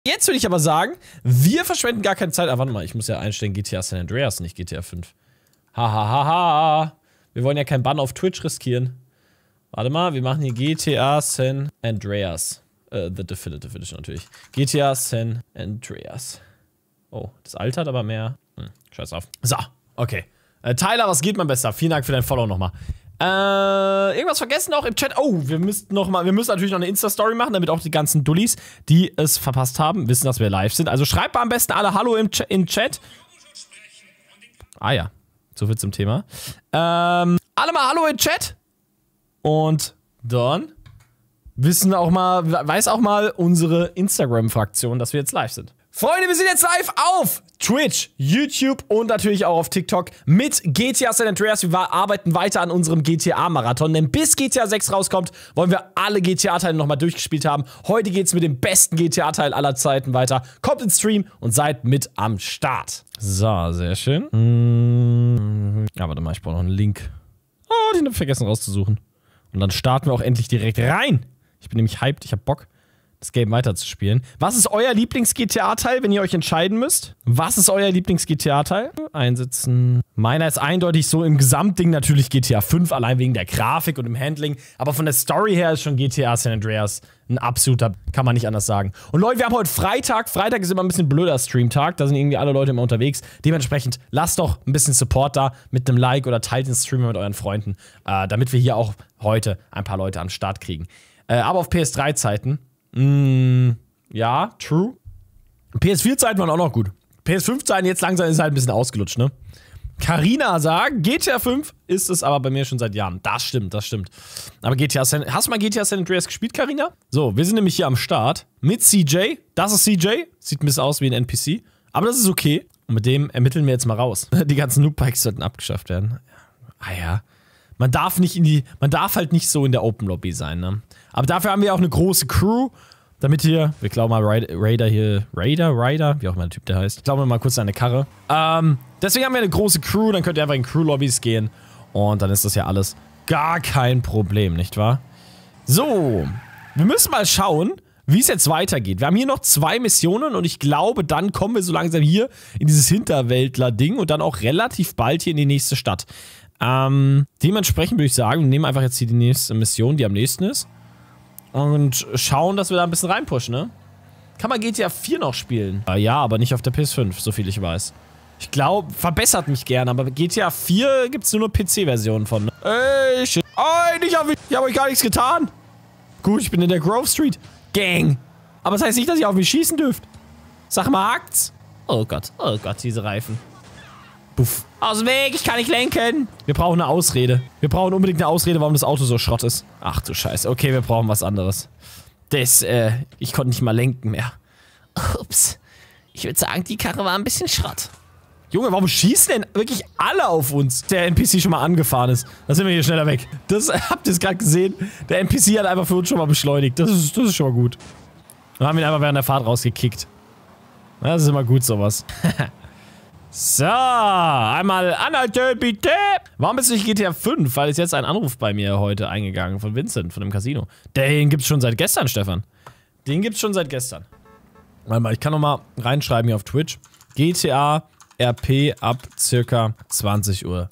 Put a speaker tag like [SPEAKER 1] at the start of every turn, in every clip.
[SPEAKER 1] Jetzt würde ich aber sagen, wir verschwenden gar keine Zeit. Ah, warte mal, ich muss ja einstellen GTA San Andreas, nicht GTA 5. Hahaha. Wir wollen ja keinen Bann auf Twitch riskieren. Warte mal, wir machen hier GTA San Andreas. The Definitive Edition natürlich. GTA San Andreas. Oh, das altert aber mehr. Scheiß auf. So, okay. Tyler, was geht, mein Bester? Vielen Dank für dein Follow nochmal. Irgendwas vergessen auch im Chat. Oh, wir müssen natürlich noch eine Insta-Story machen, damit auch die ganzen Dullis, die es verpasst haben, wissen, dass wir live sind. Also schreibt mal am besten alle Hallo im Chat. Ah ja, so viel zum Thema. Alle mal Hallo im Chat. Und dann weiß auch mal unsere Instagram-Fraktion, dass wir jetzt live sind. Freunde, wir sind jetzt live auf Twitch, YouTube und natürlich auch auf TikTok mit GTA San Andreas. Wir arbeiten weiter an unserem GTA-Marathon, denn bis GTA 6 rauskommt, wollen wir alle GTA-Teile nochmal durchgespielt haben. Heute geht's mit dem besten GTA-Teil aller Zeiten weiter. Kommt ins Stream und seid mit am Start. So, sehr schön. Ja, warte mal, ich brauche noch einen Link. Oh, den habe ich vergessen rauszusuchen. Und dann starten wir auch endlich direkt rein. Ich bin nämlich hyped, ich hab Bock, das Game weiterzuspielen. Was ist euer Lieblings-GTA-Teil, wenn ihr euch entscheiden müsst? Was ist euer Lieblings-GTA-Teil? Einsetzen. Meiner ist eindeutig so im Gesamtding natürlich GTA 5, allein wegen der Grafik und dem Handling. Aber von der Story her ist schon GTA San Andreas ein absoluter, kann man nicht anders sagen. Und Leute, wir haben heute Freitag. Freitag ist immer ein bisschen blöder Streamtag. Da sind irgendwie alle Leute immer unterwegs. Dementsprechend lasst doch ein bisschen Support da mit einem Like oder teilt den Stream mit euren Freunden, damit wir hier auch heute ein paar Leute am Start kriegen. Aber auf PS3-Zeiten. Ja, true. PS4-Zeiten waren auch noch gut. PS5-Zeiten jetzt langsam ist halt ein bisschen ausgelutscht, ne? Carina sagt, GTA 5 ist es aber bei mir schon seit Jahren. Das stimmt, das stimmt. Aber hast du mal GTA San Andreas gespielt, Carina? So, wir sind nämlich hier am Start mit CJ. Das ist CJ. Sieht ein bisschen aus wie ein NPC. Aber das ist okay. Und mit dem ermitteln wir jetzt mal raus. Die ganzen Noob-Bikes sollten abgeschafft werden. Ah ja. Man darf halt nicht so in der Open Lobby sein, ne? Aber dafür haben wir auch eine große Crew, damit hier, wir klauen mal Raider, wie auch immer der Typ der heißt. Klauen wir mal kurz seine Karre. Deswegen haben wir eine große Crew, dann könnt ihr einfach in Crew-Lobbys gehen und dann ist das ja alles gar kein Problem, nicht wahr? So, wir müssen mal schauen, wie es jetzt weitergeht. Wir haben hier noch 2 Missionen und ich glaube, dann kommen wir so langsam hier in dieses Hinterwäldler-Ding und dann auch relativ bald hier in die nächste Stadt. Dementsprechend würde ich sagen, wir nehmen einfach jetzt hier die nächste Mission, die am nächsten ist. Und schauen, dass wir da ein bisschen reinpushen, ne? Kann man GTA 4 noch spielen? Ja, aber nicht auf der PS5, so viel ich weiß. Ich glaube, verbessert mich gerne, aber GTA 4 gibt es nur eine PC-Version von, ne? Ey, shit. Ey, ich hab euch gar nichts getan. Gut, ich bin in der Grove Street. Gang. Aber das heißt nicht, dass ihr auf mich schießen dürft. Sag mal, hakt's? Oh Gott, diese Reifen. Puff. Aus dem Weg, ich kann nicht lenken. Wir brauchen eine Ausrede. Wir brauchen unbedingt eine Ausrede, warum das Auto so Schrott ist. Ach du Scheiße. Okay, wir brauchen was anderes. Ich konnte nicht mal lenken mehr. Ups. Ich würde sagen, die Karre war ein bisschen Schrott. Junge, warum schießen denn wirklich alle auf uns? Der NPC schon mal angefahren ist. Da sind wir hier schneller weg. Habt ihr es gerade gesehen? Der NPC hat einfach für uns schon mal beschleunigt. Das ist schon mal gut. Dann haben wir ihn einfach während der Fahrt rausgekickt. Das ist immer gut, sowas. So, einmal anhalten, bitte. Warum bist du nicht GTA 5? Weil es jetzt ein Anruf bei mir heute eingegangen von Vincent, von dem Casino. Den gibt's schon seit gestern, Stefan. Den gibt's schon seit gestern. Warte mal, ich kann noch mal reinschreiben hier auf Twitch. GTA RP ab circa 20:30 Uhr.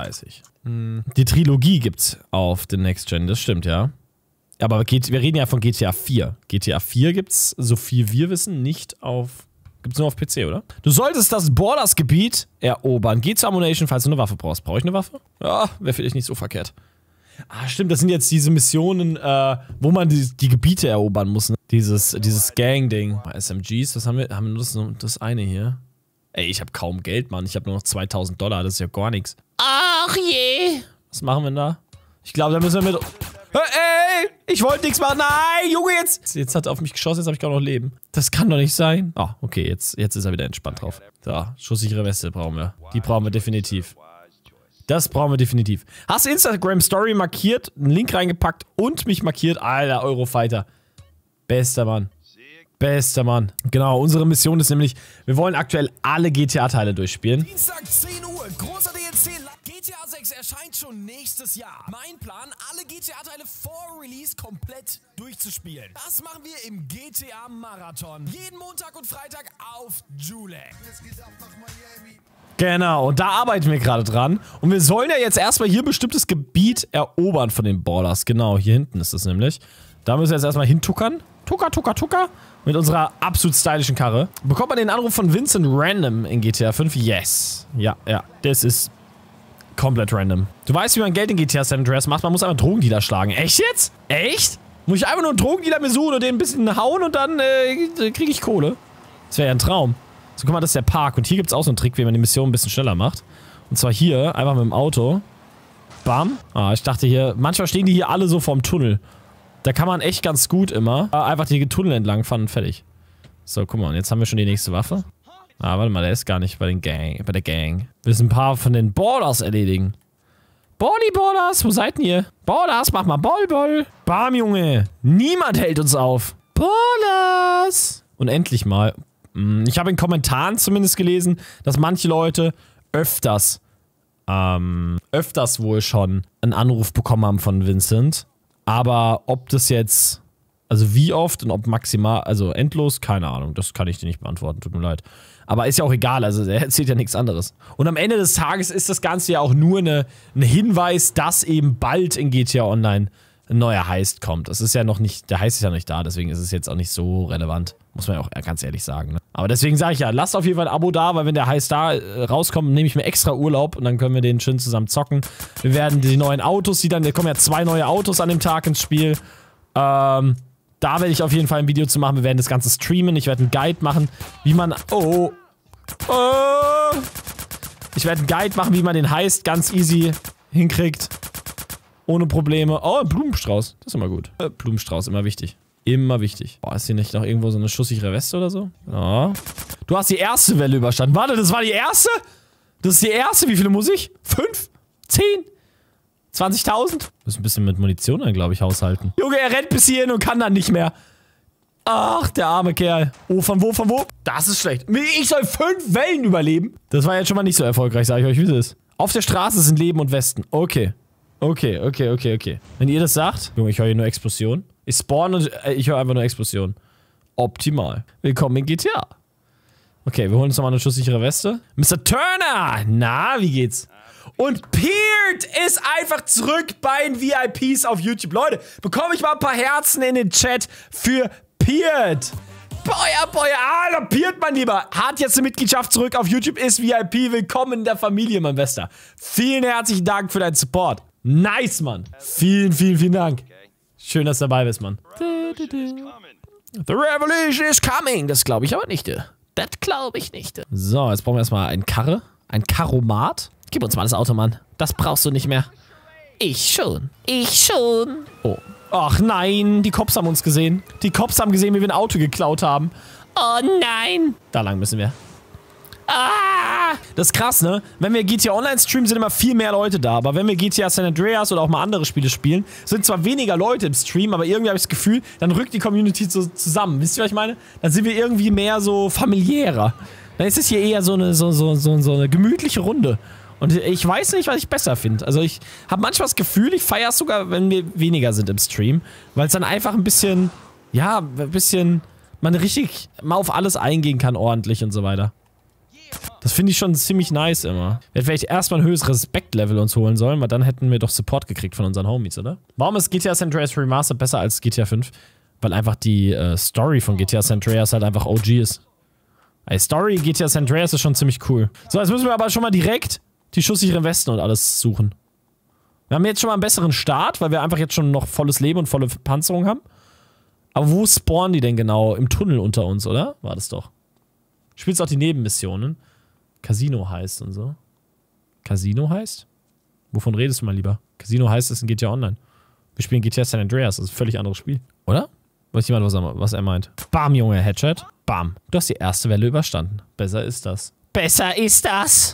[SPEAKER 1] Die Trilogie gibt's auf den Next Gen, das stimmt, ja. Aber wir reden ja von GTA 4. GTA 4 gibt's, so viel wir wissen, nicht auf... Gibt's nur auf PC, oder? Du solltest das Borders-Gebiet erobern. Geh zur Ammunition, falls du eine Waffe brauchst. Brauche ich eine Waffe? Ja, wäre vielleicht nicht so verkehrt. Ah, stimmt, das sind jetzt diese Missionen, wo man die Gebiete erobern muss. Ne? Dieses Gang-Ding. SMGs, was haben wir? Haben wir nur das eine hier? Ey, ich habe kaum Geld, Mann. Ich habe nur noch $2000. Das ist ja gar nichts. Ach je. Was machen wir denn da? Ich glaube, da müssen wir mit... Ey, ich wollte nichts machen. Nein, Junge, jetzt. Jetzt hat er auf mich geschossen, jetzt habe ich gar noch Leben. Das kann doch nicht sein. Ah, okay, jetzt ist er wieder entspannt drauf. So, schusssichere Weste brauchen wir. Die brauchen wir definitiv. Das brauchen wir definitiv. Hast du Instagram Story markiert, einen Link reingepackt und mich markiert? Alter, Eurofighter. Bester Mann. Bester Mann. Genau, unsere Mission ist nämlich, wir wollen aktuell alle GTA-Teile durchspielen.
[SPEAKER 2] Dienstag 10 Uhr, großer DLC, GTA 6.
[SPEAKER 1] 6 erscheint schon nächstes Jahr. Mein Plan, alle GTA-Teile vor Release komplett durchzuspielen. Das machen wir im GTA-Marathon. Jeden Montag und Freitag auf Julex. Genau, und da arbeiten wir gerade dran. Und wir sollen ja jetzt erstmal hier ein bestimmtes Gebiet erobern von den Borders. Genau, hier hinten ist es nämlich. Da müssen wir jetzt erstmal hintuckern. Tucker. Mit unserer absolut stylischen Karre. Bekommt man den Anruf von Vincent random in GTA 5? Yes. Ja. Das ist komplett random. Du weißt, wie man Geld in GTA San Andreas macht. Man muss einfach Drogendealer schlagen. Echt jetzt? Echt? Muss ich einfach nur einen Drogendealer mir suchen und den ein bisschen hauen und dann kriege ich Kohle? Das wäre ja ein Traum. So, guck mal, das ist der Park. Und hier gibt es auch so einen Trick, wie man die Mission ein bisschen schneller macht. Und zwar hier, einfach mit dem Auto. Bam. Ah, ich dachte hier, manchmal stehen die hier alle so vorm Tunnel. Da kann man echt ganz gut immer einfach die Tunnel entlang fahren und fertig. So, guck mal, und jetzt haben wir schon die nächste Waffe. Ah, warte mal, der ist gar nicht bei der Gang. Wir müssen ein paar von den Borders erledigen. Borders, wo seid ihr? Borders, mach mal Ball. Bam, Junge. Niemand hält uns auf. Borders. Und endlich mal. Ich habe in Kommentaren zumindest gelesen, dass manche Leute öfters wohl schon einen Anruf bekommen haben von Vincent. Aber ob das jetzt, also wie oft und ob maximal, also endlos, keine Ahnung, das kann ich dir nicht beantworten, tut mir leid. Aber ist ja auch egal, also er erzählt ja nichts anderes. Und am Ende des Tages ist das Ganze ja auch nur ein Hinweis, dass eben bald in GTA Online ein neuer Heist kommt. Das ist ja noch nicht, der Heist ist ja noch nicht da, deswegen ist es jetzt auch nicht so relevant. Muss man ja auch ganz ehrlich sagen. Ne? Aber deswegen sage ich ja, lasst auf jeden Fall ein Abo da, weil wenn der Heist da rauskommt, nehme ich mir extra Urlaub und dann können wir den schön zusammen zocken. Wir werden die neuen Autos, da kommen ja 2 neue Autos an dem Tag ins Spiel. Da werde ich auf jeden Fall ein Video zu machen. Wir werden das Ganze streamen. Ich werde einen Guide machen, wie man... Ich werde einen Guide machen, wie man den Heist ganz easy hinkriegt. Ohne Probleme. Oh, Blumenstrauß. Das ist immer gut. Blumenstrauß, immer wichtig. Immer wichtig. Boah, ist hier nicht noch irgendwo so eine schusssichere Weste oder so? Ja. Du hast die erste Welle überstanden. Warte, das war die erste? Das ist die erste? Wie viele muss ich? 5? 10? 20.000? Muss ein bisschen mit Munition dann, glaube ich, haushalten. Junge, er rennt bis hierhin und kann dann nicht mehr. Ach, der arme Kerl. Oh, von wo? Das ist schlecht. Ich soll 5 Wellen überleben? Das war jetzt schon mal nicht so erfolgreich, sage ich euch, wie es ist. Auf der Straße sind Leben und Westen. Okay. Wenn ihr das sagt, Junge, ich höre hier nur Explosion. Ich spawn und ich höre einfach nur Explosion. Optimal. Willkommen in GTA. Okay, wir holen uns nochmal eine schusssichere Weste. Mr. Turner! Na, wie geht's? Und Peart ist einfach zurück bei den VIPs auf YouTube. Leute, bekomme ich mal ein paar Herzen in den Chat für Peart. Alter, Peart, mein Lieber, hat jetzt eine Mitgliedschaft zurück auf YouTube, ist VIP. Willkommen in der Familie, mein Bester. Vielen herzlichen Dank für deinen Support. Nice, Mann. Vielen Dank. Schön, dass du dabei bist, Mann. The revolution is coming. Das glaube ich aber nicht. Das glaube ich nicht. So, jetzt brauchen wir erstmal einen Karre. Ein Karomat. Gib uns mal das Auto, Mann. Das brauchst du nicht mehr. Ich schon. Oh. Ach nein, die Cops haben uns gesehen. Die Cops haben gesehen, wie wir ein Auto geklaut haben. Oh nein. Da lang müssen wir. Ah! Das ist krass, ne? Wenn wir GTA Online streamen, sind immer viel mehr Leute da. Aber wenn wir GTA San Andreas oder auch mal andere Spiele spielen, sind zwar weniger Leute im Stream, aber irgendwie habe ich das Gefühl, dann rückt die Community so zusammen. Wisst ihr, was ich meine? Dann sind wir irgendwie mehr so familiärer. Dann ist es hier eher so eine gemütliche Runde. Und ich weiß nicht, was ich besser finde. Also ich habe manchmal das Gefühl, ich feiere es sogar, wenn wir weniger sind im Stream. Weil es dann einfach ein bisschen, ja, man richtig mal auf alles eingehen kann ordentlich und so weiter. Das finde ich schon ziemlich nice immer. Wir hätten vielleicht erstmal ein höheres Respektlevel uns holen sollen, weil dann hätten wir doch Support gekriegt von unseren Homies, oder? Warum ist GTA San Andreas Remastered besser als GTA 5? Weil einfach die Story von GTA San Andreas halt einfach OG ist. Die Story GTA San Andreas ist schon ziemlich cool. So, jetzt müssen wir aber schon mal direkt die schusssicheren Westen und alles suchen. Wir haben jetzt schon mal einen besseren Start, weil wir einfach jetzt schon noch volles Leben und volle Panzerung haben. Aber wo spawnen die denn genau? Im Tunnel unter uns, oder? War das doch. Spielst auch die Nebenmissionen. Casino heißt und so. Casino heißt? Wovon redest du mal lieber? Casino heißt es in GTA Online. Wir spielen GTA San Andreas, das ist ein völlig anderes Spiel. Oder? Weiß jemand, was er meint? Bam, Junge, Headshot. Bam. Du hast die erste Welle überstanden. Besser ist das. Besser ist das!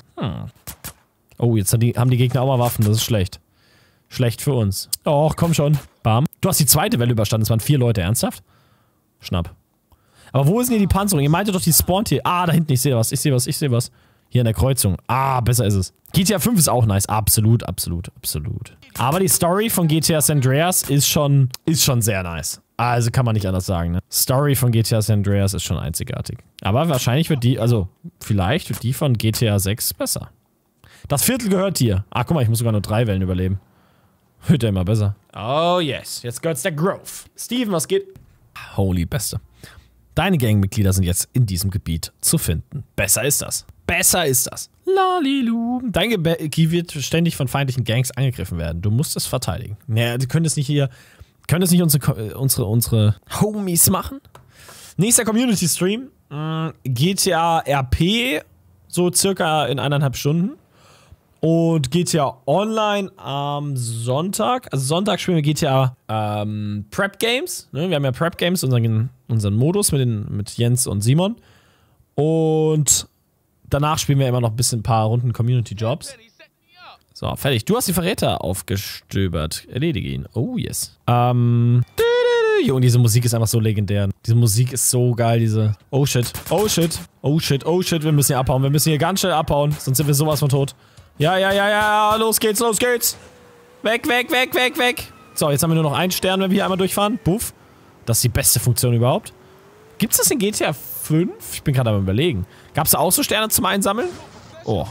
[SPEAKER 1] Oh, jetzt haben die Gegner auch mal Waffen, das ist schlecht. Schlecht für uns. Och, komm schon. Bam. Du hast die zweite Welle überstanden, es waren 4 Leute, ernsthaft? Schnapp. Aber wo ist denn hier die Panzerung? Ihr meintet doch, die spawnt hier. Ah, da hinten, ich sehe was. Hier an der Kreuzung. Ah, besser ist es. GTA 5 ist auch nice. Absolut, absolut, absolut. Aber die Story von GTA San Andreas ist schon sehr nice. Also kann man nicht anders sagen, ne? Story von GTA San Andreas ist schon einzigartig. Aber wahrscheinlich wird die, also vielleicht wird die von GTA 6 besser. Das Viertel gehört dir. Ah, guck mal, ich muss sogar nur 3 Wellen überleben. Wird ja immer besser. Oh yes, jetzt gehört's der Grove. Steven, was geht? Holy Beste. Deine Gangmitglieder sind jetzt in diesem Gebiet zu finden. Besser ist das. Besser ist das. Lalilu. Dein Gebiet wird ständig von feindlichen Gangs angegriffen werden. Du musst es verteidigen. Naja, du könntest nicht hier... Können das nicht unsere Homies machen? Nächster Community-Stream. GTA RP. So circa in 1,5 Stunden. Und GTA Online am Sonntag. Also Sonntag spielen wir GTA Prep Games. Ne? Wir haben ja Prep Games, unseren Modus mit Jens und Simon. Und danach spielen wir immer noch ein paar Runden Community Jobs. So, fertig. Du hast die Verräter aufgestöbert. Erledige ihn. Oh, yes. Und diese Musik ist einfach so legendär. Diese Musik ist so geil, diese... Oh, shit. Oh, shit. Oh, shit. Oh, shit. Wir müssen hier abhauen. Wir müssen hier ganz schnell abhauen. Sonst sind wir sowas von tot. Ja. Los geht's, los geht's. Weg. So, jetzt haben wir nur noch einen Stern, wenn wir hier einmal durchfahren. Puff. Das ist die beste Funktion überhaupt. Gibt's das in GTA 5? Ich bin gerade am Überlegen. Gab's da auch so Sterne zum Einsammeln? Oh.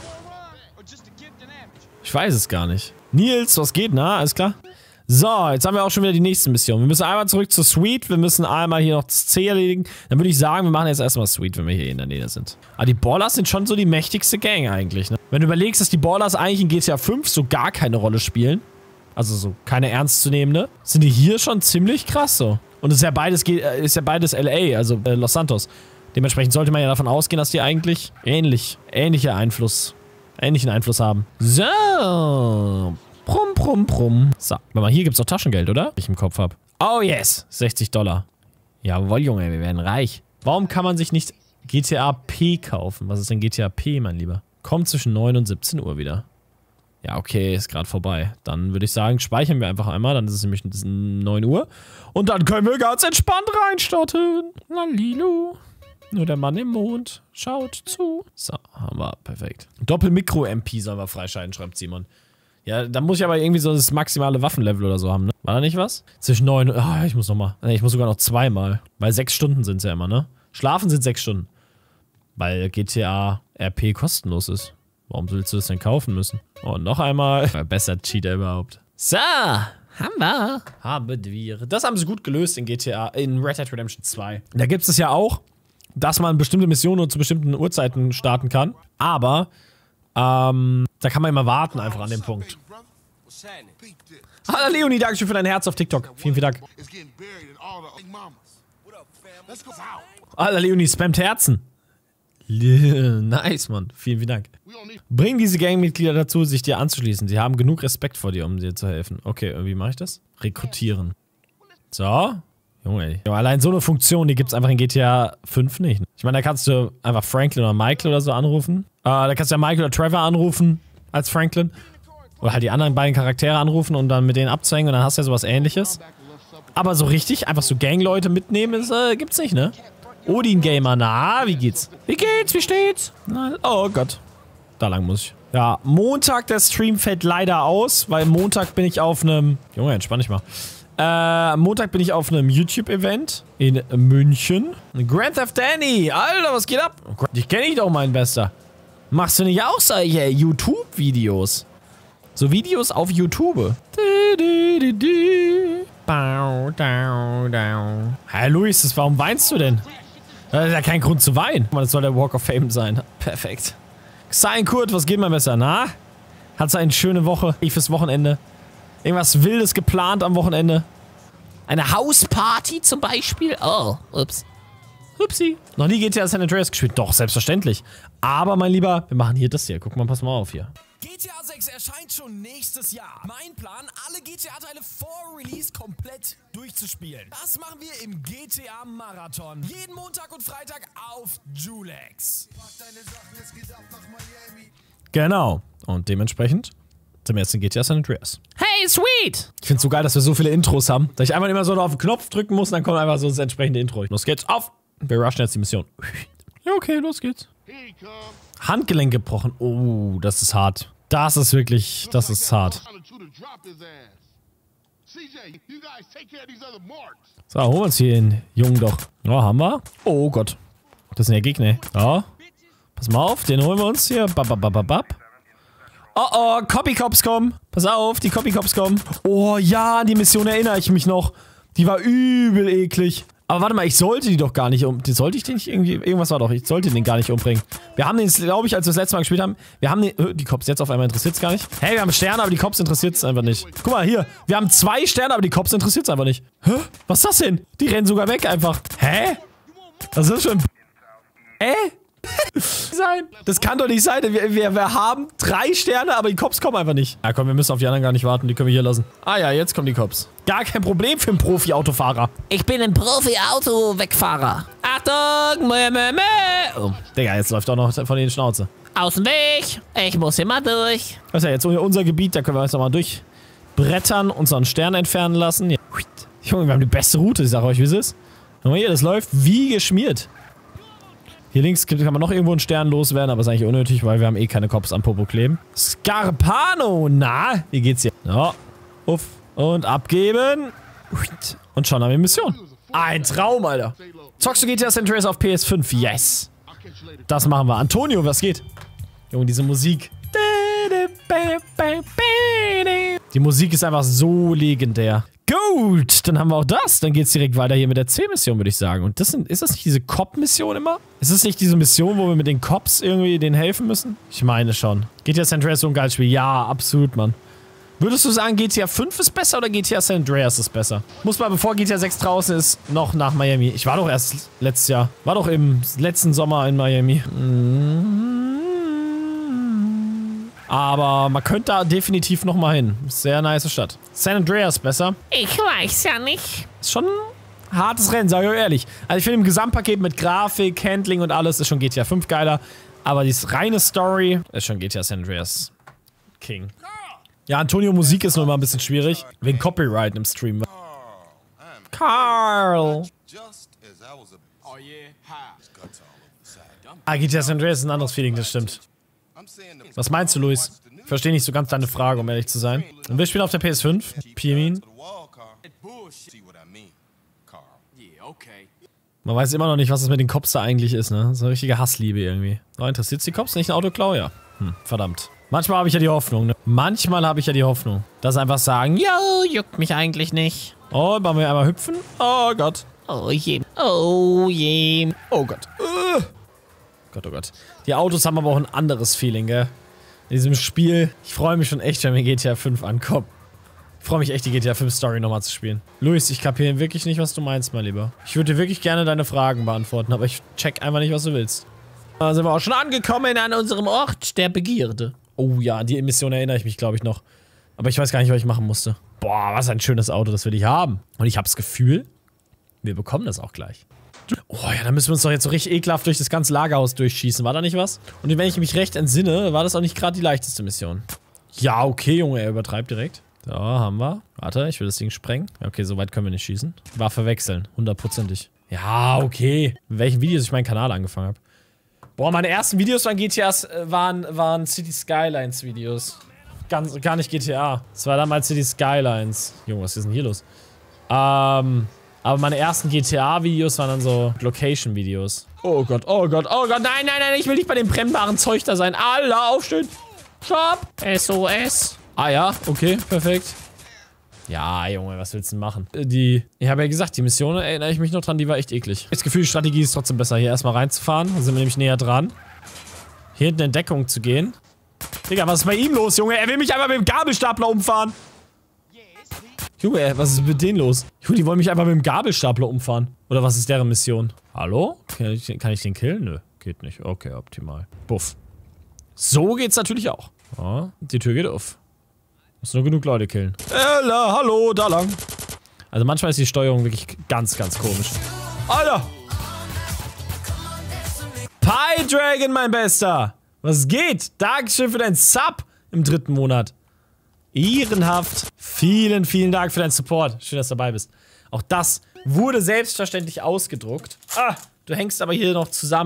[SPEAKER 1] Ich weiß es gar nicht. Nils, was geht, na? Alles klar? So, jetzt haben wir auch schon wieder die nächste Mission. Wir müssen einmal zurück zur Suite. Wir müssen einmal hier noch das C erledigen. Dann würde ich sagen, wir machen jetzt erstmal Suite, wenn wir hier in der Nähe sind. Aber die Ballers sind schon so die mächtigste Gang eigentlich, ne? Wenn du überlegst, dass die Ballers eigentlich in GTA 5 so gar keine Rolle spielen, also so keine ernstzunehmende, sind die hier schon ziemlich krass so. Und es ist ja beides LA, also Los Santos. Dementsprechend sollte man ja davon ausgehen, dass die eigentlich ähnlichen Einfluss haben. So. Brumm. So, warte mal, hier gibt's doch Taschengeld, oder? Ich im Kopf hab. Oh yes, $60. Jawohl, Junge, wir werden reich. Warum kann man sich nicht GTA P kaufen? Was ist denn GTA P, mein Lieber? Kommt zwischen 9 und 17 Uhr wieder. Ja, okay, ist gerade vorbei. Dann würde ich sagen, speichern wir einfach einmal. Dann ist es nämlich 9 Uhr. Und dann können wir ganz entspannt reinstarten. Lalilu. Nur der Mann im Mond schaut zu. So, haben wir. Perfekt. Doppel-Mikro-MP sollen wir freischalten, schreibt Simon. Ja, da muss ich aber irgendwie so das maximale Waffenlevel oder so haben, ne? War da nicht was? Zwischen 9 und... Ah, ich muss nochmal. Ich muss sogar noch 2-mal. Weil 6 Stunden sind es ja immer, ne? Schlafen sind 6 Stunden. Weil GTA RP kostenlos ist. Warum willst du das denn kaufen müssen? Und noch einmal. Besser Cheater überhaupt. So, haben wir. Das haben sie gut gelöst in Red Dead Redemption 2. Da gibt es ja auch, dass man bestimmte Missionen nur zu bestimmten Uhrzeiten starten kann. Aber, da kann man immer warten einfach an dem Punkt. Hallo Leonie, dankeschön für dein Herz auf TikTok. Vielen Dank. Hallo Leonie, spammt Herzen. Nice, Mann. Vielen Dank. Bring diese Gangmitglieder dazu, sich dir anzuschließen. Sie haben genug Respekt vor dir, um dir zu helfen. Okay, wie mache ich das? Rekrutieren. So. Junge, ey. Allein so eine Funktion, die gibt es einfach in GTA 5 nicht. Ich meine, da kannst du einfach Franklin oder Michael oder so anrufen. Da kannst du ja Michael oder Trevor anrufen als Franklin. Oder halt die anderen beiden Charaktere anrufen und dann mit denen abzuhängen und dann hast du ja sowas Ähnliches. Aber so richtig, einfach so Gangleute mitnehmen, gibt's nicht, ne? Odin Gamer, na, wie geht's? Wie steht's? Oh Gott. Da lang muss ich. Ja, Montag, der Stream fällt leider aus, weil Montag bin ich auf einem... Junge, entspann dich mal. Montag bin ich auf einem YouTube-Event in München. Grand Theft Danny, Alter, was geht ab? Dich kenne ich doch, mein Bester. Machst du nicht auch solche YouTube-Videos? So Videos auf YouTube. Hey Luis, warum weinst du denn? Das ist ja kein Grund zu weinen. Das soll der Walk of Fame sein. Perfekt. Xain Kurt, was geht mal besser? Na? Hat's eine schöne Woche? Fürs Wochenende? Irgendwas Wildes geplant am Wochenende? Eine Hausparty zum Beispiel? Oh, ups. Upsi. Noch nie GTA San Andreas gespielt? Doch, selbstverständlich. Aber, mein Lieber, wir machen hier das hier. Guck mal, pass mal auf hier.
[SPEAKER 2] GTA 6 erscheint schon nächstes Jahr. Mein Plan, alle GTA-Teile vor Release komplett durchzuspielen. Das machen wir im GTA-Marathon. Jeden Montag und Freitag auf Julex.
[SPEAKER 1] Genau. Und dementsprechend zum ersten GTA San Andreas. Hey, sweet! Ich find's so geil, dass wir so viele Intros haben, dass ich einfach immer so auf den Knopf drücken muss und dann kommt einfach so das entsprechende Intro. Los geht's, auf! Wir rushen jetzt die Mission. Jo. okay, los geht's. Handgelenk gebrochen. Oh, das ist hart. Das ist wirklich, das ist hart. So, holen wir uns hier den Jungen doch. Ja, haben wir. Oh Gott. Das sind ja Gegner. Ja. Pass mal auf, den holen wir uns hier. Oh, Copycops kommen. Pass auf, die Copycops kommen. Oh ja, an die Mission erinnere ich mich noch. Die war übel eklig. Aber warte mal, ich sollte die doch gar nicht sollte ich den nicht irgendwie... Irgendwas war doch, ich sollte den gar nicht umbringen. Wir haben den, glaube ich, als wir das letzte Mal gespielt haben, wir haben den... Die Cops jetzt auf einmal interessiert es gar nicht. Hey, wir haben Sterne, aber die Cops interessiert es einfach nicht. Guck mal, hier. Wir haben 2 Sterne, aber die Cops interessiert es einfach nicht. Hä? Was ist das denn? Die rennen sogar weg einfach. Hä? Was ist das für ein... sein. Das kann doch nicht sein. Wir haben 3 Sterne, aber die Cops kommen einfach nicht. Ja komm, wir müssen auf die anderen gar nicht warten. Die können wir hier lassen. Ah ja, jetzt kommen die Cops. Gar kein Problem für einen Profi-Autofahrer.
[SPEAKER 3] Ich bin ein Profi-Auto-Wegfahrer. Achtung!
[SPEAKER 1] Oh, Digga, jetzt läuft auch noch von den Schnauze.
[SPEAKER 3] Aus dem Weg! Ich muss hier mal durch.
[SPEAKER 1] Das ist ja jetzt unser Gebiet. Da können wir jetzt nochmal durchbrettern, unseren Stern entfernen lassen. Ja. Junge, wir haben die beste Route. Ich sag euch, wie es ist. Guck mal hier, das läuft wie geschmiert. Hier links kann man noch irgendwo einen Stern loswerden, aber ist eigentlich unnötig, weil wir haben eh keine Cops am Popo kleben. Scarpano, na, wie geht's hier? Ja, uff, und abgeben. Und schon haben wir Mission. Ein Traum, Alter. Zockst du GTA San Andreas auf PS5? Yes. Das machen wir. Antonio, was geht? Junge, diese Musik. Die Musik ist einfach so legendär. Gut, dann haben wir auch das. Dann geht's direkt weiter hier mit der C-Mission, würde ich sagen. Und ist das nicht diese Cop-Mission immer? Ist das nicht diese Mission, wo wir mit den Cops irgendwie denen helfen müssen? Ich meine schon. GTA San Andreas ist so ein geiles Spiel. Ja, absolut, Mann. Würdest du sagen, GTA 5 ist besser oder GTA San Andreas ist besser? Muss mal, bevor GTA 6 draußen ist, noch nach Miami. Ich war doch erst letztes Jahr. War doch im letzten Sommer in Miami. Aber man könnte da definitiv nochmal hin. Sehr nice Stadt. San Andreas besser.
[SPEAKER 3] Ich weiß ja nicht.
[SPEAKER 1] Ist schon ein hartes Rennen, sage ich euch ehrlich. Also ich finde im Gesamtpaket mit Grafik, Handling und alles ist schon GTA 5 geiler. Aber die reine Story ist schon GTA San Andreas King. Ja, Antonio, Musik ist nur immer ein bisschen schwierig. Wegen Copyright im Stream. Carl! Ah, GTA San Andreas ist ein anderes Feeling, das stimmt. Was meinst du, Luis? Ich verstehe nicht so ganz deine Frage, um ehrlich zu sein. Und wir spielen auf der PS5. Pimin. Man weiß immer noch nicht, was es mit den Cops da eigentlich ist, ne? So eine richtige Hassliebe irgendwie. Oh, interessiert die Cops nicht ein Autoklau? Ja. Verdammt. Manchmal habe ich ja die Hoffnung, ne? Manchmal habe ich ja die Hoffnung. Dass sie einfach sagen, yo, juckt mich eigentlich nicht. Oh, wollen wir einmal hüpfen? Oh Gott.
[SPEAKER 3] Oh je. Oh je.
[SPEAKER 1] Oh Gott. Gott, oh Gott. Die Autos haben aber auch ein anderes Feeling, gell? In diesem Spiel. Ich freue mich schon echt, wenn mir GTA 5 ankommt. Ich freue mich echt, die GTA 5 Story nochmal zu spielen. Luis, ich kapiere wirklich nicht, was du meinst, mein Lieber. Ich würde dir wirklich gerne deine Fragen beantworten, aber ich check einfach nicht, was du willst. Da sind wir auch schon angekommen an unserem Ort der Begierde. Oh ja, an die Mission erinnere ich mich, glaube ich, noch. Aber ich weiß gar nicht, was ich machen musste. Boah, was ein schönes Auto, das will ich haben. Und ich habe das Gefühl, wir bekommen das auch gleich. Oh ja, dann müssen wir uns doch jetzt so richtig ekelhaft durch das ganze Lagerhaus durchschießen. War da nicht was? Und wenn ich mich recht entsinne, war das auch nicht gerade die leichteste Mission. Ja, okay, Junge, er übertreibt direkt. So, haben wir. Warte, ich will das Ding sprengen. Okay, so weit können wir nicht schießen. Waffe wechseln, 100%ig. Ja, okay. Mit welchen Videos ich meinen Kanal angefangen habe. Boah, meine ersten Videos von GTAs waren City Skylines Videos. Gar nicht GTA. Das war damals City Skylines. Junge, was ist denn hier los? Aber meine ersten GTA-Videos waren dann so Location-Videos. Oh Gott, oh Gott, oh Gott. Nein, nein, nein, ich will nicht bei dem brennbaren Zeug da sein. Alle aufstehen. Stopp.
[SPEAKER 3] SOS.
[SPEAKER 1] Ah ja, okay, perfekt. Ja, Junge, was willst du denn machen? Ich habe ja gesagt, die Mission, erinnere ich mich noch dran, die war echt eklig. Das Gefühl, die Strategie ist trotzdem besser, hier erstmal reinzufahren. Dann sind wir nämlich näher dran. Hier hinten in Deckung zu gehen. Digga, was ist bei ihm los, Junge? Er will mich einfach mit dem Gabelstapler umfahren. Junge, was ist mit denen los? Junge, die wollen mich einfach mit dem Gabelstapler umfahren. Oder was ist deren Mission? Hallo? Kann ich den killen? Nö, geht nicht. Okay, optimal. Buff. So geht's natürlich auch. Oh, die Tür geht auf. Muss nur genug Leute killen. Hallo, da lang. Also manchmal ist die Steuerung wirklich ganz, ganz komisch. Alter! Pie Dragon, mein Bester! Was geht? Dankeschön für deinen Sub im 3. Monat. Ehrenhaft. Vielen, vielen Dank für deinen Support. Schön, dass du dabei bist. Auch das wurde selbstverständlich ausgedruckt. Ah, du hängst aber hier noch zusammen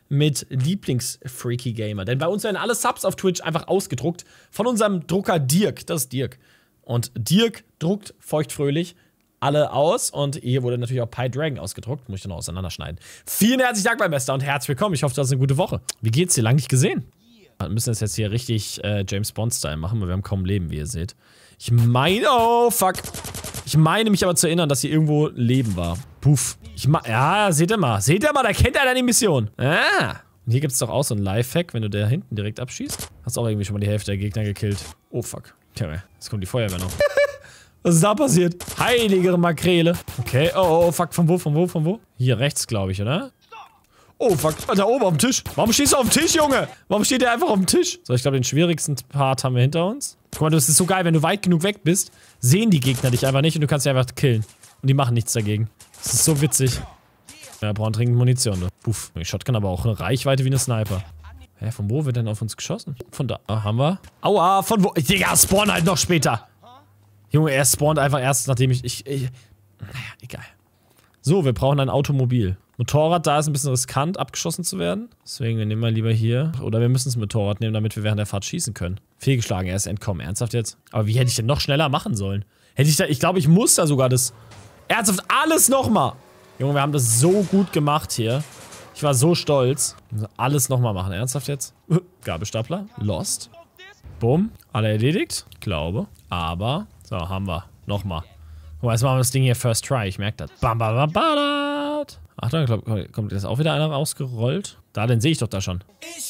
[SPEAKER 1] mit Lieblings-Freaky Gamer. Denn bei uns werden alle Subs auf Twitch einfach ausgedruckt von unserem Drucker Dirk. Das ist Dirk. Und Dirk druckt feuchtfröhlich alle aus. Und hier wurde natürlich auch Pi Dragon ausgedruckt. Muss ich dann noch auseinanderschneiden. Vielen herzlichen Dank, mein Bester, und herzlich willkommen. Ich hoffe, du hast eine gute Woche. Wie geht's dir? Lange nicht gesehen. Wir müssen das jetzt hier richtig James Bond-Style machen, weil wir haben kaum Leben, wie ihr seht. Ich meine, oh fuck. Ich meine mich aber zu erinnern, dass hier irgendwo Leben war. Puff. Ja, seht ihr mal, da kennt einer die Mission. Ah. Und hier gibt es doch auch so einen Lifehack, wenn du da hinten direkt abschießt. Hast auch irgendwie schon mal die Hälfte der Gegner gekillt. Oh fuck. Tja, jetzt kommt die Feuerwehr noch. Was ist da passiert? Heiligere Makrele. Okay, oh fuck, von wo? Hier rechts, glaube ich, oder? Oh fuck, da oben auf dem Tisch. Warum stehst du auf dem Tisch, Junge? Warum steht der einfach auf dem Tisch? So, ich glaube, den schwierigsten Part haben wir hinter uns. Guck mal, das ist so geil, wenn du weit genug weg bist, sehen die Gegner dich einfach nicht und du kannst sie einfach killen. Und die machen nichts dagegen. Das ist so witzig. Ja, brauchen dringend Munition, ne? Puff. Die Shotgun aber auch eine Reichweite wie eine Sniper. Hä, von wo wird denn auf uns geschossen? Von da. Ah, haben wir. Aua, von wo? Digga, spawn halt noch später. Junge, er spawnt einfach erst, nachdem ich naja, egal. So, wir brauchen ein Automobil. Motorrad, da ist ein bisschen riskant, abgeschossen zu werden. Deswegen, wir nehmen mal lieber hier. Oder wir müssen das Motorrad nehmen, damit wir während der Fahrt schießen können. Fehlgeschlagen, er ist entkommen. Ernsthaft jetzt? Aber wie hätte ich denn noch schneller machen sollen? Hätte ich da, ich glaube, ich muss da sogar das... Ernsthaft, alles nochmal! Junge, wir haben das so gut gemacht hier. Ich war so stolz. Alles nochmal machen. Ernsthaft jetzt? Gabelstapler. Lost. Bumm. Alle erledigt. Ich glaube. Aber... So, haben wir. Nochmal. Guck mal, jetzt machen wir das Ding hier first try. Ich merke das. Bam, bam, bam, bam. Achtung, ich glaube, kommt jetzt auch wieder einer rausgerollt? Da, den sehe ich doch da schon.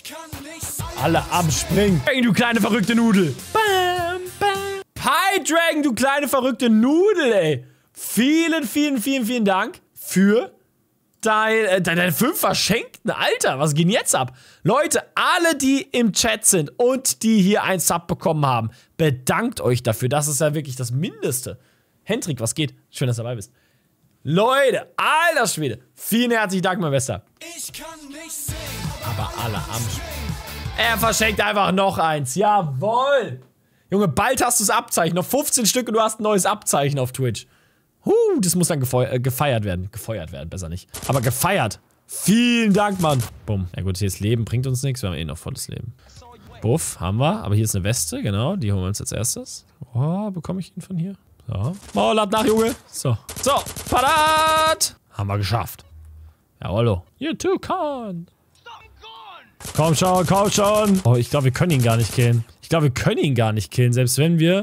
[SPEAKER 1] Alle am Springen. Hey, du kleine verrückte Nudel. Bam, bam. Pi Dragon, du kleine verrückte Nudel, ey. Vielen Dank für deine 5 Verschenkten. Alter, was geht denn jetzt ab? Leute, alle, die im Chat sind und die hier ein Sub bekommen haben, bedankt euch dafür. Das ist ja wirklich das Mindeste. Hendrik, was geht? Schön, dass du dabei bist. Leute, alter Schwede. Vielen herzlichen Dank, mein Bester. Ich kann nicht sehen, aber alle am Er verschenkt einfach noch eins. Jawohl. Junge, bald hast du das Abzeichen. Noch 15 Stück und du hast ein neues Abzeichen auf Twitch. Das muss dann gefeiert werden. Gefeuert werden, besser nicht. Aber gefeiert. Vielen Dank, Mann. Bumm. Ja gut, hier ist Leben, bringt uns nichts. Wir haben eh noch volles Leben. Buff, haben wir. Aber hier ist eine Weste, genau. Die holen wir uns als erstes. Oh, bekomme ich ihn von hier? So. Oh, lad nach, Junge. So. So. Parat. Haben wir geschafft. Jawollo. You too can. Komm schon, komm schon. Oh, ich glaube, wir können ihn gar nicht killen. Selbst wenn wir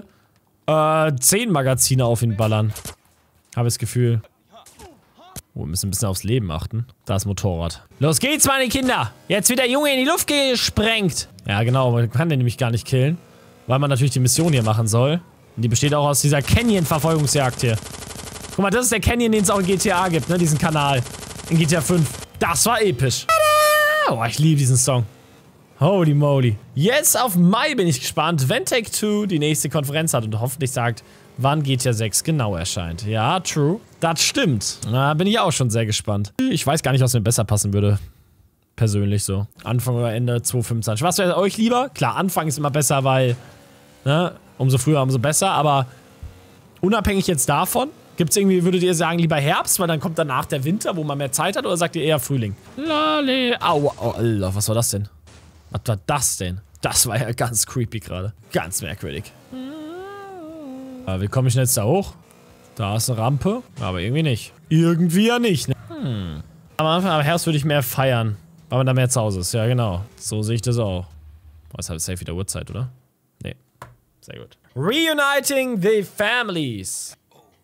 [SPEAKER 1] 10 Magazine auf ihn ballern. Habe ich das Gefühl. Oh, wir müssen ein bisschen aufs Leben achten. Da ist Motorrad. Los geht's, meine Kinder. Jetzt wird der Junge in die Luft gesprengt. Ja, genau. Man kann den nämlich gar nicht killen. Weil man natürlich die Mission hier machen soll. Und die besteht auch aus dieser Canyon-Verfolgungsjagd hier. Guck mal, das ist der Canyon, den es auch in GTA gibt, ne? Diesen Kanal. In GTA 5. Das war episch. Oh, ich liebe diesen Song. Holy moly. Jetzt auf Mai bin ich gespannt, wenn Take-Two die nächste Konferenz hat und hoffentlich sagt, wann GTA 6 genau erscheint. Ja, true. Das stimmt. Da bin ich auch schon sehr gespannt. Ich weiß gar nicht, was mir besser passen würde. Persönlich so. Anfang oder Ende 2025. Was wäre euch lieber? Klar, Anfang ist immer besser, weil, ne, umso früher, umso besser. Aber unabhängig jetzt davon, gibt's irgendwie, würdet ihr sagen, lieber Herbst, weil dann kommt danach der Winter, wo man mehr Zeit hat, oder sagt ihr eher Frühling? Lale. Au, au, Alter, was war das denn? Was war das denn? Das war ja ganz creepy gerade. Ganz merkwürdig. Aber wie komme ich denn jetzt da hoch? Da ist eine Rampe, aber irgendwie nicht. Irgendwie ja nicht, ne? Am Anfang, am Herbst würde ich mehr feiern, weil man da mehr zu Hause ist. Ja, genau. So sehe ich das auch. Oh, ist halt safe wieder Uhrzeit, oder? Nee. Sehr gut. Reuniting the Families.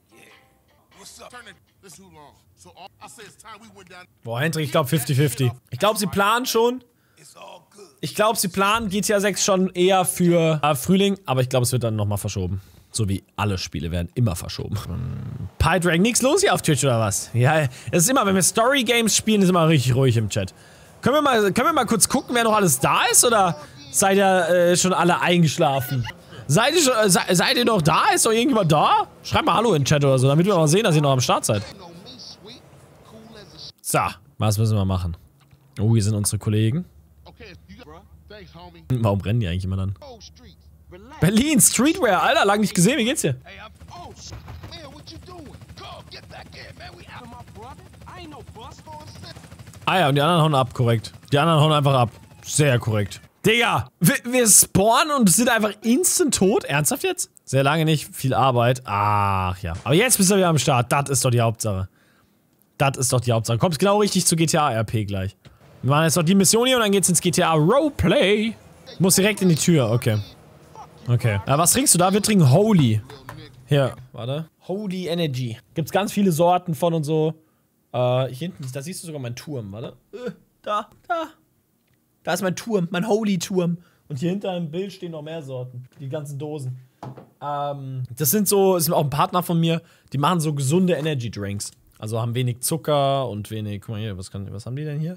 [SPEAKER 1] Boah, Hendrik, ich glaube 50-50. Ich glaube, sie planen schon. Ich glaube, sie planen GTA 6 schon eher für Frühling, aber ich glaube, es wird dann nochmal verschoben. So wie alle Spiele werden immer verschoben. Pi Dragon, nichts los hier auf Twitch oder was? Ja, es ist immer, wenn wir Story Games spielen, ist immer richtig ruhig im Chat. Können wir mal kurz gucken, wer noch alles da ist, oder seid ihr schon alle eingeschlafen? Seid ihr noch da? Ist doch irgendjemand da? Schreibt mal Hallo in den Chat oder so, damit wir mal sehen, dass ihr noch am Start seid. So, was müssen wir machen? Oh, hier sind unsere Kollegen. Warum rennen die eigentlich immer dann? Berlin, Streetwear, Alter, lang nicht gesehen, wie geht's dir? Ah ja, und die anderen hauen ab, korrekt. Die anderen hauen einfach ab. Sehr korrekt. Digga, wir spawnen und sind einfach instant tot. Ernsthaft jetzt? Sehr lange nicht, viel Arbeit. Ach ja. Aber jetzt bist du wieder am Start. Das ist doch die Hauptsache. Das ist doch die Hauptsache. Kommst genau richtig zu GTA-RP gleich. Wir machen jetzt noch die Mission hier und dann geht's ins GTA-Roleplay. Muss direkt in die Tür, okay. Okay. Was trinkst du da? Wir trinken Holy. Hier, warte. Holy Energy. Gibt's ganz viele Sorten von und so. Hier hinten, da siehst du sogar meinen Turm, warte. Da. Da ist mein Turm, mein Holy-Turm. Und hier hinter im Bild stehen noch mehr Sorten. Die ganzen Dosen. Das sind auch ein Partner von mir, die machen so gesunde Energy-Drinks. Also haben wenig Zucker und wenig, guck mal hier, was haben die denn hier?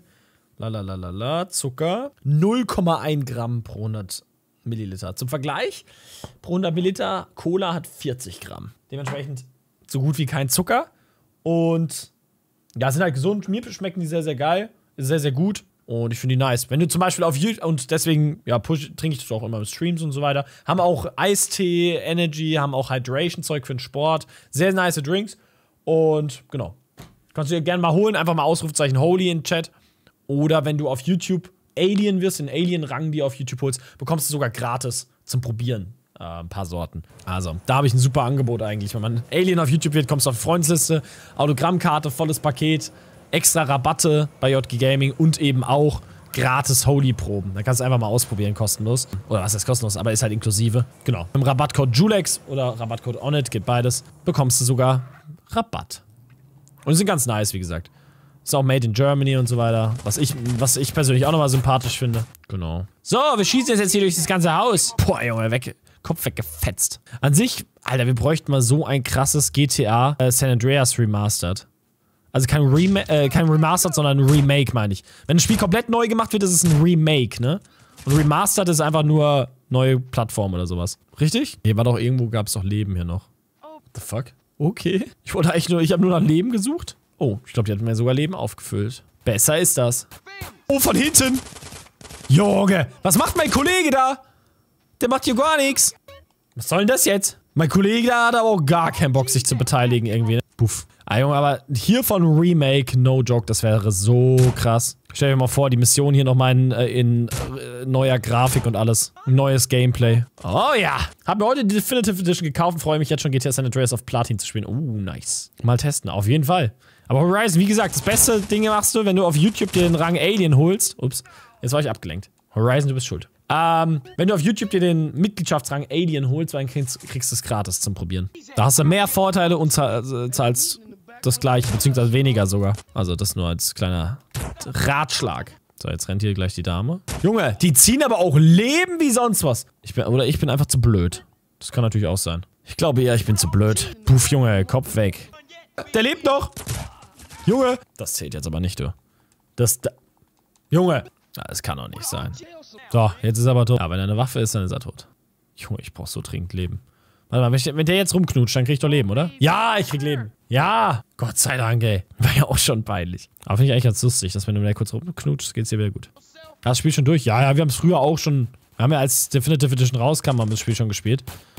[SPEAKER 1] Zucker. 0,1 Gramm pro 100 Milliliter. Zum Vergleich, pro 100 Milliliter Cola hat 40 Gramm. Dementsprechend so gut wie kein Zucker. Und ja, sind halt gesund. Mir schmecken die sehr, sehr geil. Sehr, sehr gut. Und ich finde die nice. Wenn du zum Beispiel auf YouTube, und deswegen, ja, trinke ich das auch immer mit Streams und so weiter, haben auch Eistee, Energy, haben auch Hydration-Zeug für den Sport. Sehr nice Drinks. Und genau. Kannst du dir gerne mal holen, einfach mal Ausrufezeichen Holy in den Chat. Oder wenn du auf YouTube Alien wirst, den Alien-Rang dir auf YouTube holst, bekommst du sogar gratis zum Probieren ein paar Sorten. Also, da habe ich ein super Angebot eigentlich. Wenn man Alien auf YouTube wird, kommst du auf die Freundesliste, Autogrammkarte, volles Paket, extra Rabatte bei JG Gaming und eben auch gratis Holy-Proben. Da kannst du einfach mal ausprobieren, kostenlos. Oder was heißt kostenlos, aber ist halt inklusive. Genau. Mit dem Rabattcode Julex oder Rabattcode ONIT, geht beides, bekommst du sogar Rabatt. Und die sind ganz nice, wie gesagt. Ist auch made in Germany und so weiter. Was ich persönlich auch nochmal sympathisch finde. Genau. So, wir schießen jetzt hier durch das ganze Haus. Boah, Junge, Kopf weggefetzt. An sich, Alter, wir bräuchten mal so ein krasses GTA San Andreas Remastered. Also kein Remastered, sondern ein Remake, meine ich. Wenn ein Spiel komplett neu gemacht wird, ist es ein Remake, ne? Und Remastered ist einfach nur neue Plattform oder sowas. Richtig? Hier war doch irgendwo, gab es doch Leben hier noch. What the fuck? Okay. Ich habe nur nach Leben gesucht. Oh, ich glaube, die hat mir sogar Leben aufgefüllt. Besser ist das. Oh, von hinten! Junge, was macht mein Kollege da? Der macht hier gar nichts. Was soll denn das jetzt? Mein Kollege da hat aber auch gar keinen Bock, sich zu beteiligen irgendwie. Puff. Ah, Junge, aber hier von Remake, no joke, das wäre so krass. Stell dir mal vor, die Mission hier nochmal in neuer Grafik und alles. Neues Gameplay. Oh ja. Hab mir heute die Definitive Edition gekauft und freue mich jetzt schon, GTA San Andreas auf Platin zu spielen. nice. Mal testen, auf jeden Fall. Aber Horizon, wie gesagt, das beste Ding machst du, wenn du auf YouTube dir den Rang Alien holst. Ups, jetzt war ich abgelenkt. Horizon, du bist schuld. Wenn du auf YouTube dir den Mitgliedschaftsrang Alien holst, dann kriegst du es gratis zum Probieren. Da hast du mehr Vorteile und zahlst das gleiche, beziehungsweise weniger sogar. Also das nur als kleiner Ratschlag. So, jetzt rennt hier gleich die Dame. Junge, die ziehen aber auch Leben wie sonst was. Ich bin einfach zu blöd. Das kann natürlich auch sein. Ich glaube eher, ich bin zu blöd. Puff, Junge, Kopf weg. Der lebt noch. Junge. Das zählt jetzt aber nicht, du. Junge. Das kann doch nicht sein. So, jetzt ist er aber tot. Ja, wenn er eine Waffe ist, dann ist er tot. Junge, ich brauch so dringend Leben. Warte mal, wenn der jetzt rumknutscht, dann krieg ich doch Leben, oder? Ja, ich krieg Leben. Ja. Gott sei Dank, ey. War ja auch schon peinlich. Aber finde ich eigentlich ganz lustig, dass wenn du kurz rumknutschst, geht's dir wieder gut. Hast du das Spiel schon durch? Ja, wir haben es früher auch schon. Wir haben ja, als Definitive Edition rauskam, haben wir das Spiel schon gespielt.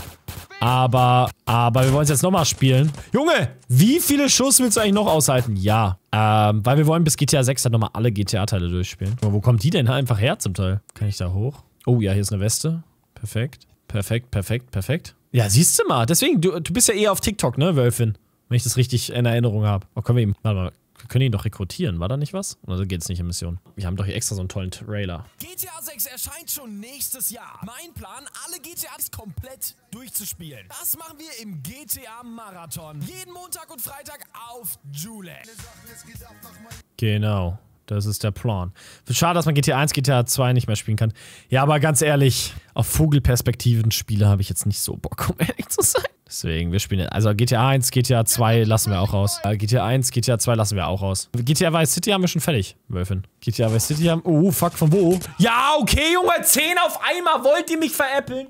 [SPEAKER 1] Aber wir wollen es jetzt nochmal spielen. Junge, wie viele Schuss willst du eigentlich noch aushalten? Ja. Weil wir wollen bis GTA 6 dann nochmal alle GTA-Teile durchspielen. Aber wo kommt die denn einfach her zum Teil? Kann ich da hoch? Oh ja, hier ist eine Weste. Perfekt. Perfekt, perfekt, perfekt. Ja, siehst du mal. Deswegen, du bist ja eher auf TikTok, ne, Wölfin? Wenn ich das richtig in Erinnerung habe. Oh, können wir ihm... Warte mal. Wir können ihn doch rekrutieren, war da nicht was? Oder geht's nicht in Mission? Wir haben doch hier extra so einen tollen Trailer.
[SPEAKER 2] GTA 6 erscheint schon nächstes Jahr. Mein Plan, alle GTAs komplett durchzuspielen. Das machen wir im GTA-Marathon. Jeden Montag und Freitag auf Julex.
[SPEAKER 1] Genau, das ist der Plan. Schade, dass man GTA 1, GTA 2 nicht mehr spielen kann. Ja, aber ganz ehrlich, auf Vogelperspektiven-Spiele habe ich jetzt nicht so Bock, um ehrlich zu sein. Deswegen, wir spielen, also GTA 1, GTA 2 lassen wir auch raus. GTA 1, GTA 2 lassen wir auch raus. GTA Vice City haben wir schon fertig, Wölfin. GTA Vice City haben, oh, fuck, von wo? Ja, okay, Junge, 10 auf einmal, wollt ihr mich veräppeln?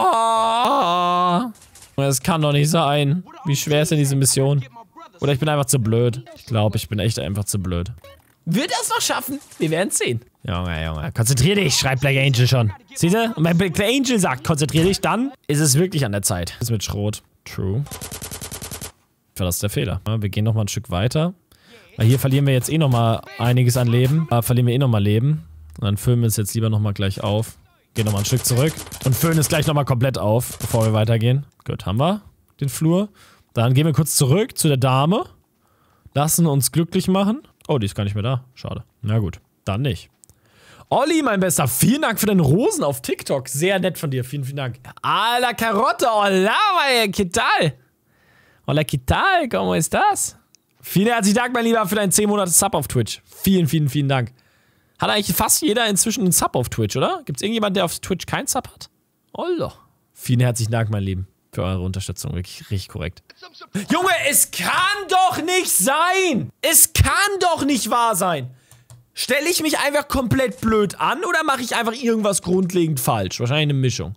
[SPEAKER 1] Oh, das kann doch nicht sein. Wie schwer ist denn diese Mission? Oder ich bin einfach zu blöd. Ich glaube, ich bin echt einfach zu blöd. Wird er es noch schaffen? Wir werden es sehen. Junge, konzentrier dich, schreibt Black Angel schon. Siehst du? Und wenn Black Angel sagt, konzentrier dich, dann ist es wirklich an der Zeit. Das ist mit Schrot. True. Das ist der Fehler. Wir gehen nochmal ein Stück weiter. Weil hier verlieren wir jetzt eh nochmal einiges an Leben. Verlieren wir eh nochmal Leben. Und dann füllen wir es jetzt lieber nochmal gleich auf. Gehen nochmal ein Stück zurück. Und füllen es gleich nochmal komplett auf, bevor wir weitergehen. Gut, haben wir den Flur. Dann gehen wir kurz zurück zu der Dame. Lassen uns glücklich machen. Oh, die ist gar nicht mehr da. Schade. Na gut, dann nicht. Olli, mein Bester, vielen Dank für deine Rosen auf TikTok. Sehr nett von dir. Vielen, vielen Dank. Hola, Karotte. Hola, ¿qué tal? Hola, ¿qué tal? ¿Cómo estás? Vielen herzlichen Dank, mein Lieber, für deinen 10 Monate Sub auf Twitch. Vielen, vielen, vielen Dank. Hat eigentlich fast jeder inzwischen einen Sub auf Twitch, oder? Gibt es irgendjemanden, der auf Twitch keinen Sub hat? Holla. Vielen herzlichen Dank, mein Lieben, für eure Unterstützung. Wirklich richtig korrekt. Junge, es kann doch nicht sein! Es kann doch nicht wahr sein! Stelle ich mich einfach komplett blöd an oder mache ich einfach irgendwas grundlegend falsch? Wahrscheinlich eine Mischung.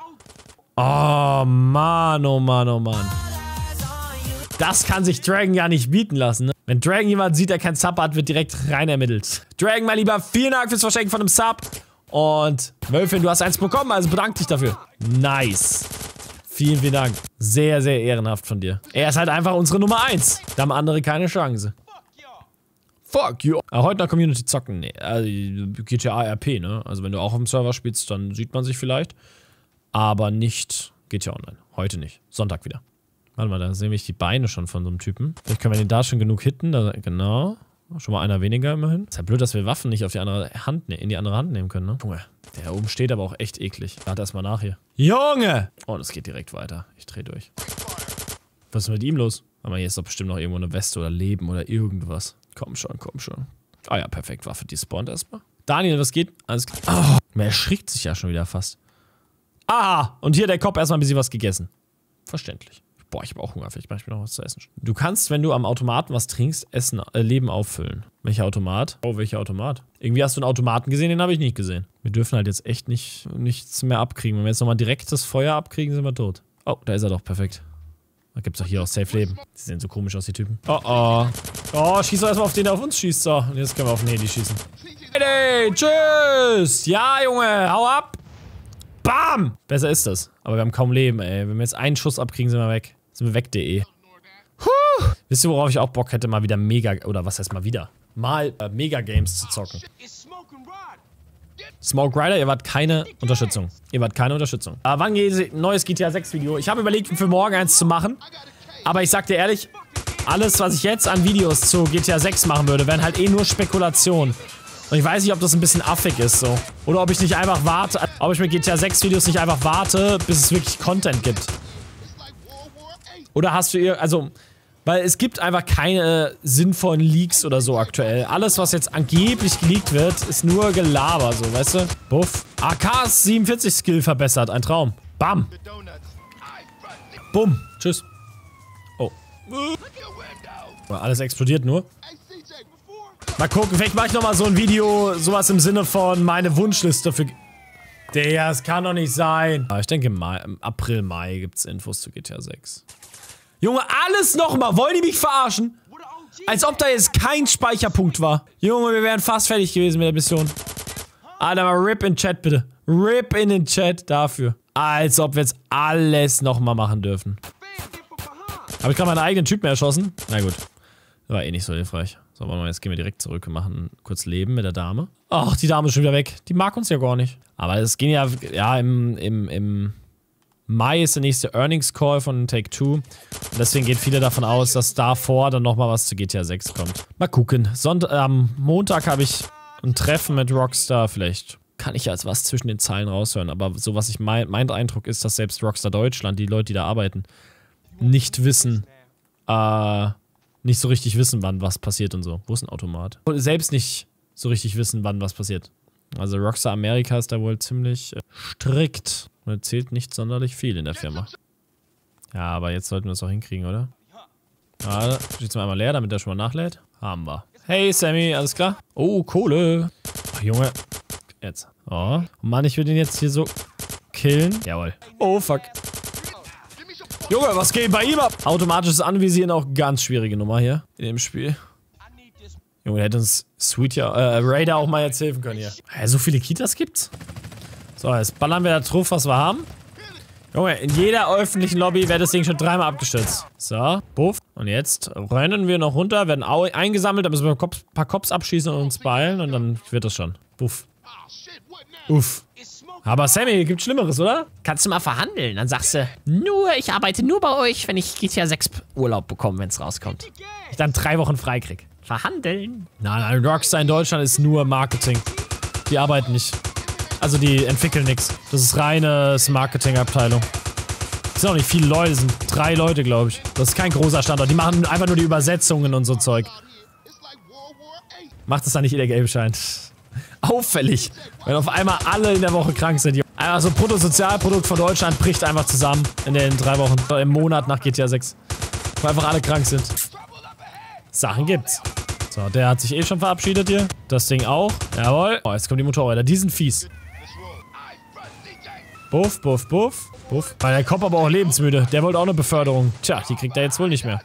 [SPEAKER 1] Oh Mann, oh Mann, oh Mann. Das kann sich Dragon ja nicht bieten lassen, ne? Wenn Dragon jemand sieht, der keinen Sub hat, wird direkt rein ermittelt. Dragon, mein Lieber, vielen Dank fürs Verschenken von einem Sub. Und Wölfin, du hast eins bekommen, also bedank dich dafür. Nice. Vielen, vielen Dank. Sehr, sehr ehrenhaft von dir. Er ist halt einfach unsere Nummer 1. Da haben andere keine Chance. Fuck you. Heute in der Community zocken? Nee, GTA RP, ne? Also wenn du auch auf dem Server spielst, dann sieht man sich vielleicht. Aber nicht GTA Online. Heute nicht. Sonntag wieder. Warte mal, da sehen wir die Beine schon von so einem Typen. Vielleicht können wir den da schon genug hitten. Da, genau. Schon mal einer weniger immerhin. Ist ja blöd, dass wir Waffen nicht auf die andere Hand, in die andere Hand nehmen können, ne? Junge, der da oben steht aber auch echt eklig. Warte erstmal nach hier. Junge! Oh, das geht direkt weiter. Ich dreh durch. Was ist mit ihm los? Aber hier ist doch bestimmt noch irgendwo eine Weste oder Leben oder irgendwas. Komm schon, komm schon. Ah ja, perfekt. Waffe, die spawnt erstmal. Daniel, was geht? Alles klar. Oh, er erschrickt sich ja schon wieder fast. Ah! Und hier der Kopf erstmal ein bisschen was gegessen. Verständlich. Boah, ich hab auch Hunger. Vielleicht mach ich mir noch was zu essen. Du kannst, wenn du am Automaten was trinkst, Leben auffüllen. Welcher Automat? Oh, welcher Automat? Irgendwie hast du einen Automaten gesehen, den habe ich nicht gesehen. Wir dürfen halt jetzt echt nichts mehr abkriegen. Wenn wir jetzt nochmal direkt das Feuer abkriegen, sind wir tot. Oh, da ist er doch. Perfekt. Da gibt's doch hier auch Safe Leben. Die sehen so komisch aus, die Typen. Oh, oh. Oh, schieß doch erstmal auf den, der auf uns schießt. So, und jetzt können wir auf den Heli schießen. Hey, tschüss. Ja, Junge, hau ab. Bam. Besser ist das. Aber wir haben kaum Leben, ey. Wenn wir jetzt einen Schuss abkriegen, sind wir weg. Sind wir weg.de. Wisst ihr, worauf ich auch Bock hätte, mal wieder oder was heißt mal wieder? Mal Mega-Games zu zocken. Smoke Rider, ihr wart keine Unterstützung. Ihr wart keine Unterstützung. Wann geht ein neues GTA 6 Video? Ich habe überlegt, für morgen eins zu machen. Aber ich sag dir ehrlich, alles, was ich jetzt an Videos zu GTA 6 machen würde, wären halt eh nur Spekulationen. Und ich weiß nicht, ob das ein bisschen affig ist, so. Oder ob ich nicht einfach warte, ob ich mit GTA 6 Videos nicht einfach warte, bis es wirklich Content gibt. Oder hast du also, weil es gibt einfach keine sinnvollen Leaks oder so aktuell. Alles, was jetzt angeblich geleakt wird, ist nur Gelaber, so, weißt du? Buff. AKs 47 Skill verbessert, ein Traum. Bam. Bumm. Tschüss. Oh. Alles explodiert nur. Mal gucken, vielleicht mache ich nochmal so ein Video, sowas im Sinne von meine Wunschliste für... Digga, das kann doch nicht sein. Ich denke, im April, Mai gibt's Infos zu GTA 6. Junge, alles nochmal. Wollen die mich verarschen? Als ob da jetzt kein Speicherpunkt war. Junge, wir wären fast fertig gewesen mit der Mission. Alter, mal RIP in den Chat, bitte. RIP in den Chat dafür. Als ob wir jetzt alles nochmal machen dürfen. Habe ich gerade meinen eigenen Typen erschossen? Na gut. Das war eh nicht so hilfreich. So, warte mal, jetzt gehen wir direkt zurück und machen kurz Leben mit der Dame. Ach, die Dame ist schon wieder weg. Die mag uns ja gar nicht. Aber es ging ja, im Mai ist der nächste Earnings Call von Take-Two. Und deswegen geht viele davon aus, dass davor dann nochmal was zu GTA 6 kommt. Mal gucken. Am Montag habe ich ein Treffen mit Rockstar. Vielleicht kann ich als was zwischen den Zeilen raushören. Aber so was mein Eindruck ist, dass selbst Rockstar Deutschland, die Leute, die da arbeiten, nicht wissen, nicht so richtig wissen, wann was passiert und so. Wo ist ein Automat? Und selbst nicht so richtig wissen, wann was passiert. Also Rockstar Amerika ist da wohl ziemlich strikt. Und erzählt nicht sonderlich viel in der Firma. Ja, aber jetzt sollten wir es auch hinkriegen, oder? Ah, steht mal einmal leer, damit er schon mal nachlädt. Haben wir. Hey, Sammy, alles klar? Oh, Kohle. Ach, Junge. Jetzt. Oh. Mann, ich will den jetzt hier so killen. Jawohl. Oh, fuck. Junge, was geht bei ihm ab? Automatisches Anvisieren, auch ganz schwierige Nummer hier in dem Spiel. Junge, der hätte uns Raider auch mal jetzt helfen können hier. So viele Kitas gibt's? So, jetzt ballern wir da drauf, was wir haben. Junge, in jeder öffentlichen Lobby wird das Ding schon 3-mal abgestürzt. So, buff. Und jetzt rennen wir noch runter, werden eingesammelt, dann müssen wir ein paar Cops abschießen und uns beeilen und dann wird das schon. Buff. Uff. Aber Sammy, gibt Schlimmeres, oder?
[SPEAKER 3] Kannst du mal verhandeln? Dann sagst du, ich arbeite nur bei euch, wenn ich GTA 6 Urlaub bekomme, wenn es rauskommt.
[SPEAKER 1] Ich dann 3 Wochen frei krieg.
[SPEAKER 3] Verhandeln?
[SPEAKER 1] Nein, Rockstar in Deutschland ist nur Marketing. Die arbeiten nicht. Also die entwickeln nichts. Das ist reines Marketingabteilung. Es sind auch nicht viele Leute, es sind 3 Leute, glaube ich. Das ist kein großer Standort. Die machen einfach nur die Übersetzungen und so Zeug. Macht es dann nicht illegal scheint. Auffällig, wenn auf einmal alle in der Woche krank sind. Einfach so Bruttosozialprodukt von Deutschland bricht einfach zusammen in den 3 Wochen, im Monat nach GTA 6. Weil einfach alle krank sind. Sachen gibt's. So, der hat sich eh schon verabschiedet hier. Das Ding auch. Jawohl. Oh, jetzt kommen die Motorräder. Die sind fies. Buff, buff, buff. Buff. Weil der Kopf aber auch lebensmüde. Der wollte auch eine Beförderung. Tja, die kriegt er jetzt wohl nicht mehr.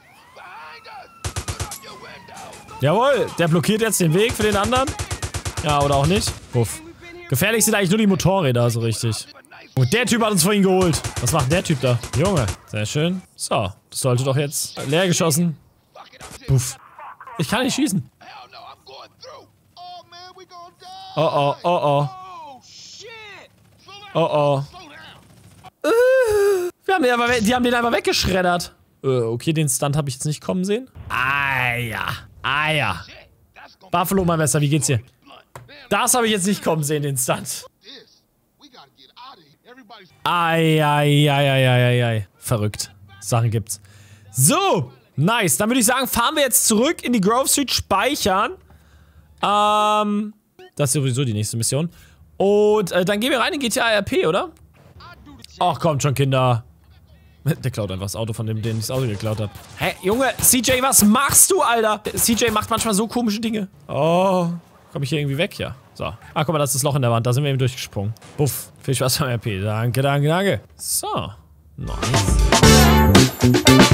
[SPEAKER 1] Jawohl, der blockiert jetzt den Weg für den anderen. Ja, oder auch nicht. Buff. Gefährlich sind eigentlich nur die Motorräder, so richtig. Und der Typ hat uns vorhin geholt. Was macht der Typ da? Junge. Sehr schön. So, das sollte doch jetzt leer geschossen. Buff. Ich kann nicht schießen. Oh oh, oh oh. Oh oh. Die haben den einfach weggeschreddert. Okay, den Stunt habe ich jetzt nicht kommen sehen. Ah ja. Ah ja. Buffalo, mein Messer, wie geht's dir? Das habe ich jetzt nicht kommen sehen, den Stunt. Ei. Verrückt. Sachen gibt's. So. Nice. Dann würde ich sagen, fahren wir jetzt zurück in die Grove Street, speichern. Das ist sowieso die nächste Mission. Und dann gehen wir rein in GTA RP, oder? Ach, kommt schon, Kinder. Der klaut einfach das Auto von dem, den ich das Auto geklaut habe. Hä, Junge, CJ, was machst du, Alter? CJ macht manchmal so komische Dinge. Oh, komm ich hier irgendwie weg? Ja. So. Ah, guck mal, das ist das Loch in der Wand. Da sind wir eben durchgesprungen. Buff. Viel Spaß beim RP. Danke. So. Nice.